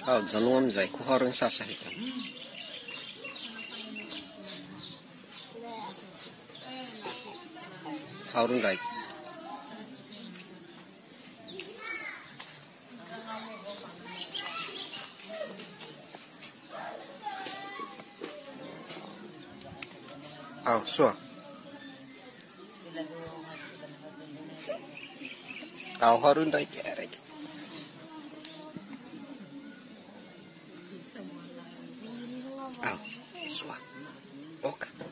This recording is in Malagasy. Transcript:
Zanuam zay kuharon sasahit. Harun right. Sure. Harun right. Sure. Okay.